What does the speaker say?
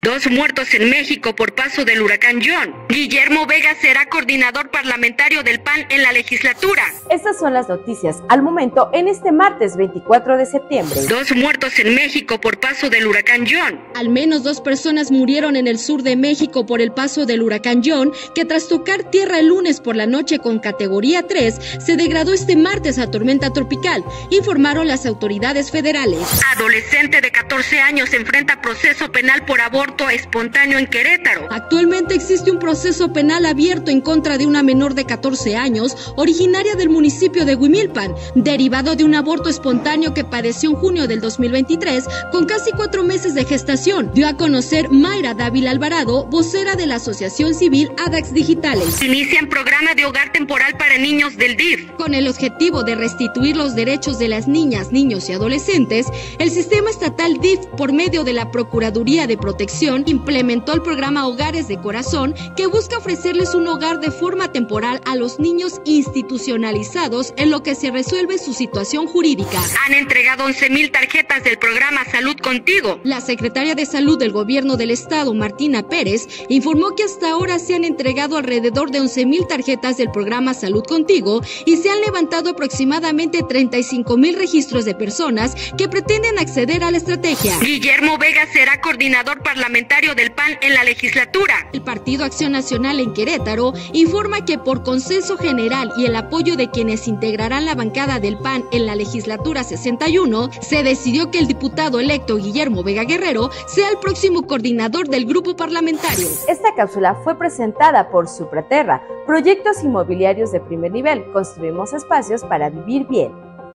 2 muertos en México por paso del huracán John. Guillermo Vega será coordinador parlamentario del PAN en la legislatura. Estas son las noticias al momento en este martes 24 de septiembre. 2 muertos en México por paso del huracán John. Al menos 2 personas murieron en el sur de México por el paso del huracán John, que tras tocar tierra el lunes por la noche con categoría 3, se degradó este martes a tormenta tropical, informaron las autoridades federales. Adolescente de 14 años enfrenta proceso penal por aborto espontáneo en Querétaro. Actualmente existe un proceso penal abierto en contra de una menor de 14 años, originaria del municipio de Huimilpan, derivado de un aborto espontáneo que padeció en junio del 2023, con casi 4 meses de gestación, dio a conocer Mayra Dávila Alvarado, vocera de la Asociación Civil ADAX Digitales. Inician programa de hogar temporal para niños del DIF. Con el objetivo de restituir los derechos de las niñas, niños y adolescentes, el sistema estatal DIF, por medio de la Procuraduría de Protección, implementó el programa Hogares de Corazón, que busca ofrecerles un hogar de forma temporal a los niños institucionalizados en lo que se resuelve su situación jurídica. Han entregado 11,000 tarjetas del programa Salud Contigo. La secretaria de Salud del Gobierno del Estado, Martina Pérez, informó que hasta ahora se han entregado alrededor de 11,000 tarjetas del programa Salud Contigo y se han levantado aproximadamente 35,000 registros de personas que pretenden acceder a la estrategia. Guillermo Vega será coordinador parlamentario del PAN en la legislatura. El Partido Acción Nacional en Querétaro informa que por consenso general y el apoyo de quienes integrarán la bancada del PAN en la legislatura 61, se decidió que el diputado electo Guillermo Vega Guerrero sea el próximo coordinador del grupo parlamentario. Esta cápsula fue presentada por Supraterra, proyectos inmobiliarios de primer nivel. Construimos espacios para vivir bien.